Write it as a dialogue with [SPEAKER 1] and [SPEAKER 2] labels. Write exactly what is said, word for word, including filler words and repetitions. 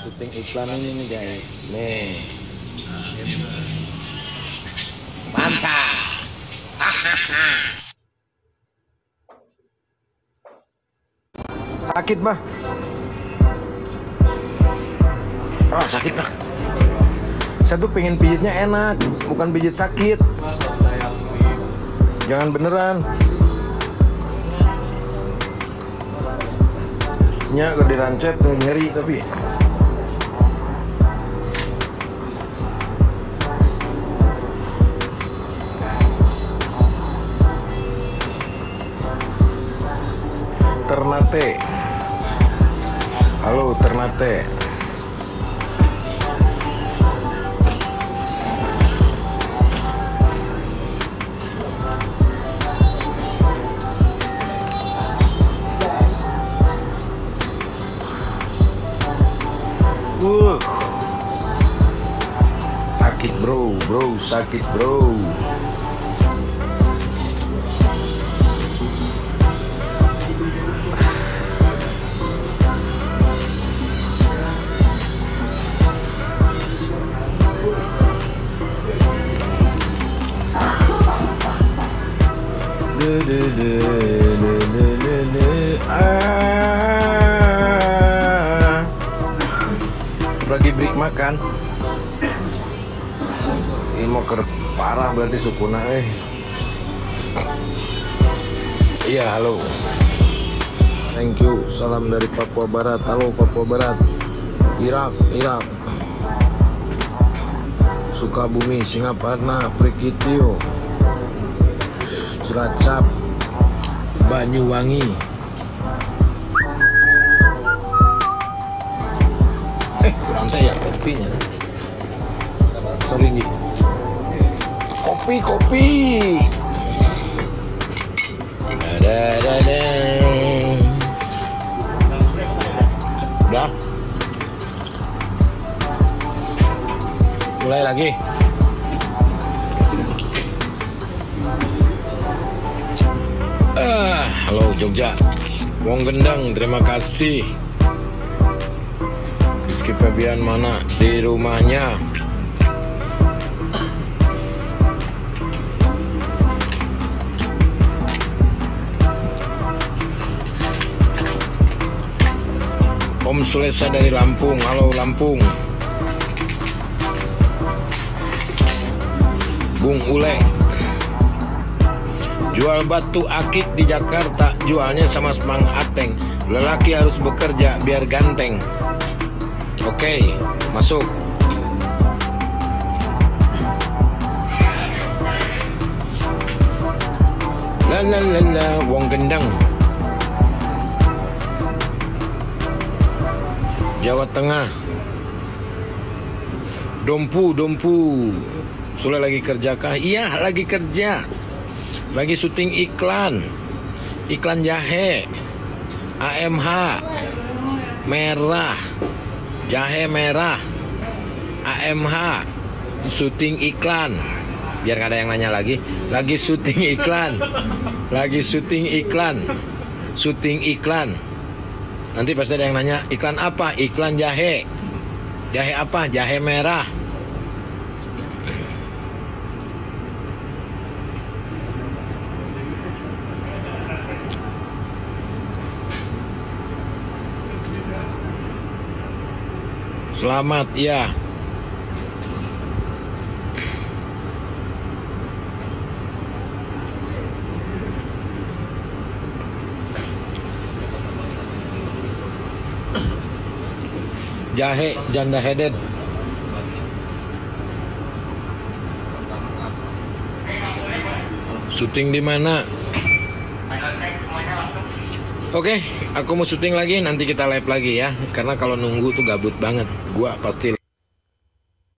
[SPEAKER 1] syuting iklan ini nih guys. Nih. Mantap. Sakit bah. Ah sakit bah. Saya tuh pengen pijitnya enak, bukan pijit sakit. Jangan beneran. Nya gede rancet tuh nyeri tapi. Ternate. Halo Ternate. Uh. Sakit bro, bro, sakit bro. De de de de de de de ah. Lagi break makan. Ini mau ke parah berarti sukuna eh. Iya, halo. Thank you. Salam dari Papua Barat. Halo Papua Barat. Irak, Irak. Sukabumi, Singaparna, Prikitio, Cilacap, Banyuwangi. Eh, kurang teh ya kopinya. Sorry nih. Kopi, kopi. Ada, ada, ada. Udah. Mulai lagi. Ah, halo Jogja. Wong Gendang, terima kasih. Rizky Febian mana? Di rumahnya. Om Sulesa dari Lampung. Halo Lampung. Bung Ule. Jual batu akik di Jakarta, jualnya sama Mang Ateng. Lelaki harus bekerja biar ganteng. Oke, masuk. La la la la, Wong Gendang. Jawa Tengah. Dompu, Dompu. Sudah lagi kerja kah? Iya, lagi kerja. Lagi syuting iklan. Iklan jahe. A M H. Merah. Jahe merah. A M H. Syuting iklan. Biar gak ada yang nanya lagi. Lagi syuting iklan. Lagi syuting iklan. Syuting iklan. Nanti pasti ada yang nanya, iklan apa? Iklan jahe. Jahe apa? Jahe merah. Selamat ya. Jahe janda headed. Syuting di mana? Oke, aku mau syuting lagi, nanti kita live lagi ya. Karena kalau nunggu tuh gabut banget. Gua pasti